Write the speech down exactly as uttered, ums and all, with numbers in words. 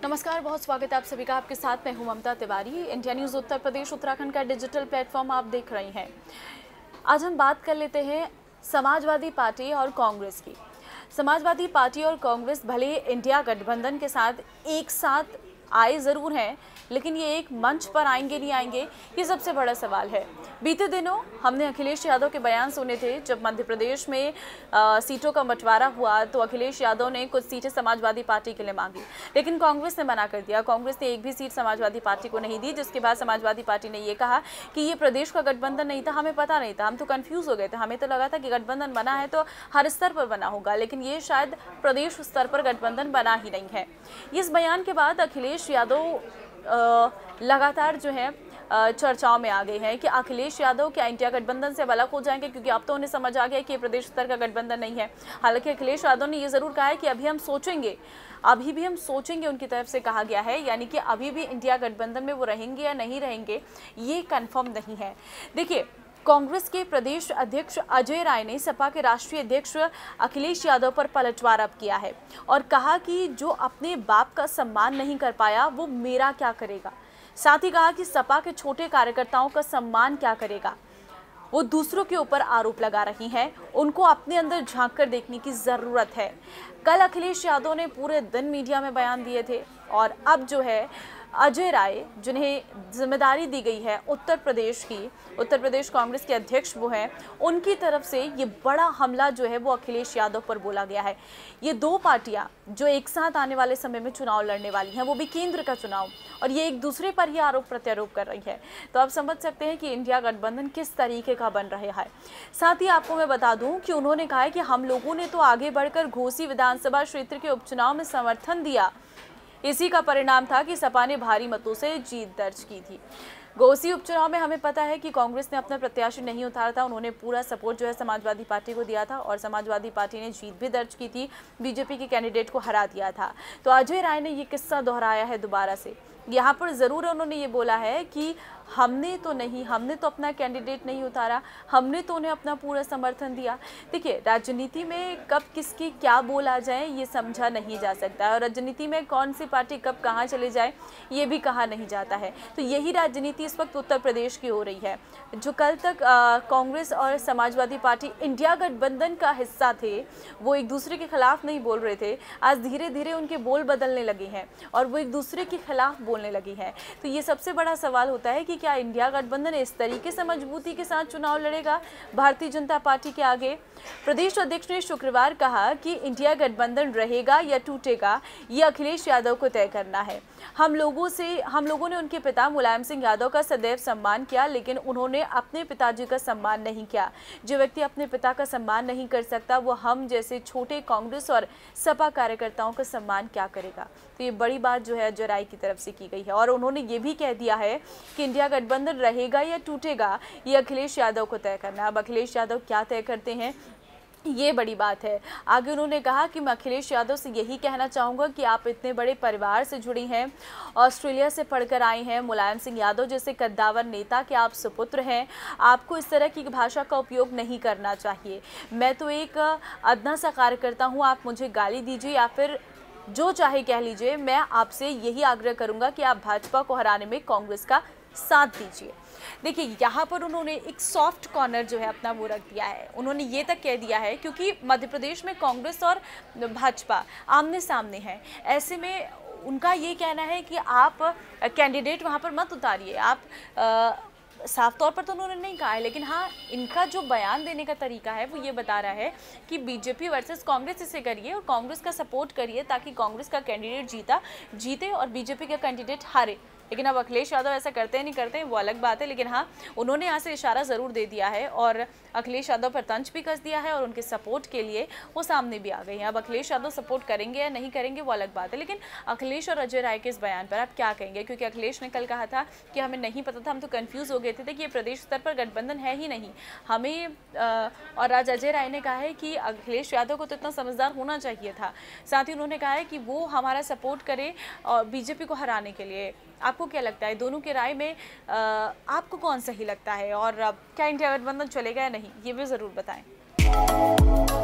नमस्कार, बहुत स्वागत है आप सभी का। आपके साथ मैं हूं ममता तिवारी। इंडिया न्यूज़ उत्तर प्रदेश उत्तराखंड का डिजिटल प्लेटफॉर्म आप देख रही हैं। आज हम बात कर लेते हैं समाजवादी पार्टी और कांग्रेस की। समाजवादी पार्टी और कांग्रेस भले इंडिया गठबंधन के साथ एक साथ आए ज़रूर हैं, लेकिन ये एक मंच पर आएंगे नहीं आएंगे, ये सबसे बड़ा सवाल है। बीते दिनों हमने अखिलेश यादव के बयान सुने थे। जब मध्य प्रदेश में आ, सीटों का बंटवारा हुआ तो अखिलेश यादव ने कुछ सीटें समाजवादी पार्टी के लिए मांगी, लेकिन कांग्रेस ने मना कर दिया। कांग्रेस ने एक भी सीट समाजवादी पार्टी को नहीं दी, जिसके बाद समाजवादी पार्टी ने ये कहा कि ये प्रदेश का गठबंधन नहीं था, हमें पता नहीं था, हम तो कन्फ्यूज़ हो गए थे, हमें तो लगा था कि गठबंधन बना है तो हर स्तर पर बना होगा, लेकिन ये शायद प्रदेश स्तर पर गठबंधन बना ही नहीं है। इस बयान के बाद अखिलेश यादव लगातार जो है चर्चाओं में आ गए हैं कि अखिलेश यादव क्या इंडिया गठबंधन से अलग हो जाएंगे, क्योंकि अब तो उन्हें समझ आ गया कि ये प्रदेश स्तर का गठबंधन नहीं है। हालांकि अखिलेश यादव ने ये ज़रूर कहा है कि अभी हम सोचेंगे, अभी भी हम सोचेंगे, उनकी तरफ से कहा गया है, यानी कि अभी भी इंडिया गठबंधन में वो रहेंगे या नहीं रहेंगे ये कन्फर्म नहीं है। देखिए, कांग्रेस के प्रदेश अध्यक्ष अजय राय ने सपा के राष्ट्रीय अध्यक्ष अखिलेश यादव पर पलटवार किया है और कहा कि जो अपने बाप का सम्मान नहीं कर पाया वो मेरा क्या करेगा। साथ ही कहा कि सपा के छोटे कार्यकर्ताओं का सम्मान क्या करेगा। वो दूसरों के ऊपर आरोप लगा रही हैं, उनको अपने अंदर झांक कर देखने की ज़रूरत है। कल अखिलेश यादव ने पूरे दिन मीडिया में बयान दिए थे और अब जो है अजय राय, जिन्हें जिम्मेदारी दी गई है उत्तर प्रदेश की, उत्तर प्रदेश कांग्रेस के अध्यक्ष वो हैं, उनकी तरफ से ये बड़ा हमला जो है वो अखिलेश यादव पर बोला गया है। ये दो पार्टियां जो एक साथ आने वाले समय में चुनाव लड़ने वाली हैं, वो भी केंद्र का चुनाव, और ये एक दूसरे पर ही आरोप प्रत्यारोप कर रही है। तो आप समझ सकते हैं कि इंडिया गठबंधन किस तरीके का बन रहा है। साथ ही आपको मैं बता दूं कि उन्होंने कहा है कि हम लोगों ने तो आगे बढ़कर घोसी विधानसभा क्षेत्र के उपचुनाव में समर्थन दिया, इसी का परिणाम था कि सपा ने भारी मतों से जीत दर्ज की थी। घोसी उपचुनाव में हमें पता है कि कांग्रेस ने अपना प्रत्याशी नहीं उतारा था, उन्होंने पूरा सपोर्ट जो है समाजवादी पार्टी को दिया था और समाजवादी पार्टी ने जीत भी दर्ज की थी, बीजेपी के कैंडिडेट को हरा दिया था। तो अजय राय ने ये किस्सा दोहराया है दोबारा से। यहाँ पर ज़रूर उन्होंने ये बोला है कि हमने तो नहीं, हमने तो अपना कैंडिडेट नहीं उतारा, हमने तो उन्हें अपना पूरा समर्थन दिया। देखिए, राजनीति में कब किसकी क्या बोल आ जाए ये समझा नहीं जा सकता है, और राजनीति में कौन सी पार्टी कब कहाँ चले जाए ये भी कहा नहीं जाता है। तो यही राजनीति इस वक्त उत्तर प्रदेश की हो रही है। जो कल तक कांग्रेस और समाजवादी पार्टी इंडिया गठबंधन का हिस्सा थे, वो एक दूसरे के खिलाफ नहीं बोल रहे थे, आज धीरे धीरे उनके बोल बदलने लगे हैं और वो एक दूसरे के खिलाफ बोलने लगी हैं। तो ये सबसे बड़ा सवाल होता है कि क्या इंडिया गठबंधन इस तरीके से मजबूती के साथ चुनाव लड़ेगा भारतीय जनता पार्टी के आगे। प्रदेश अध्यक्ष ने शुक्रवार कहा कि इंडिया गठबंधन रहेगा या टूटेगा ये अखिलेश यादव को तय करना है। हम लोगों से हम लोगों ने उनके पिता मुलायम सिंह यादव का सदैव सम्मान किया, लेकिन उन्होंने अपने पिताजी का सम्मान नहीं किया। जो व्यक्ति अपने पिता का सम्मान नहीं कर सकता वो हम जैसे छोटे कांग्रेस और सपा कार्यकर्ताओं का सम्मान क्या करेगा। तो ये बड़ी बात जो है अजय राय की तरफ से की गई है और उन्होंने ये भी कह दिया है कि इंडिया गठबंधन रहेगा या टूटेगा ये अखिलेश यादव को तय करना है। अब अखिलेश यादव क्या तय करते हैं ये बड़ी बात है। आगे उन्होंने कहा कि मैं अखिलेश यादव से यही कहना चाहूँगा कि आप इतने बड़े परिवार से जुड़ी हैं, ऑस्ट्रेलिया से पढ़कर आई हैं, मुलायम सिंह यादव जैसे कद्दावर नेता के आप सुपुत्र हैं, आपको इस तरह की भाषा का उपयोग नहीं करना चाहिए। मैं तो एक अदना सा कार्यकर्ता हूँ, आप मुझे गाली दीजिए या फिर जो चाहे कह लीजिए, मैं आपसे यही आग्रह करूँगा कि आप भाजपा को हराने में कांग्रेस का साथ दीजिए। देखिए, यहाँ पर उन्होंने एक सॉफ्ट कॉर्नर जो है अपना वो रख दिया है। उन्होंने ये तक कह दिया है, क्योंकि मध्य प्रदेश में कांग्रेस और भाजपा आमने सामने हैं, ऐसे में उनका ये कहना है कि आप कैंडिडेट वहाँ पर मत उतारिए। आप आ, साफ तौर पर तो उन्होंने नहीं कहा है, लेकिन हाँ, इनका जो बयान देने का तरीका है वो ये बता रहा है कि बीजेपी वर्सेस कांग्रेस इसे करिए और कांग्रेस का सपोर्ट करिए ताकि कांग्रेस का कैंडिडेट जीता जीते और बीजेपी का कैंडिडेट हारे। लेकिन अब अखिलेश यादव ऐसा करते हैं नहीं करते हैं वो अलग बात है, लेकिन हाँ, उन्होंने यहाँ से इशारा ज़रूर दे दिया है और अखिलेश यादव पर तंज भी कस दिया है और उनके सपोर्ट के लिए वो सामने भी आ गए हैं। अब अखिलेश यादव सपोर्ट करेंगे या नहीं करेंगे वो अलग बात है, लेकिन अखिलेश और अजय राय के इस बयान पर आप क्या कहेंगे? क्योंकि अखिलेश ने कल कहा था कि हमें नहीं पता था, हम तो कन्फ्यूज़ हो गए थे कि ये प्रदेश स्तर पर गठबंधन है ही नहीं हमें, आ, और आज अजय राय ने कहा है कि अखिलेश यादव को तो इतना समझदार होना चाहिए था। साथ ही उन्होंने कहा है कि वो हमारा सपोर्ट करे और बीजेपी को हराने के लिए। आपको क्या लगता है, दोनों के राय में आ, आपको कौन सही लगता है और क्या इंडिया गठबंधन चलेगा या नहीं, ये भी ज़रूर बताएं।